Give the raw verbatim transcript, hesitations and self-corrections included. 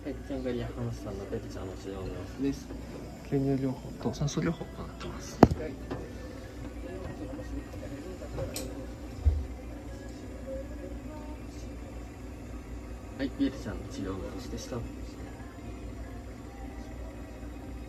はい、キャンベリアハムスターのベルちゃんの治療の様子です。吸入療法と酸素療法を行ってます。はい、はい、ベルちゃんの治療の様子でした。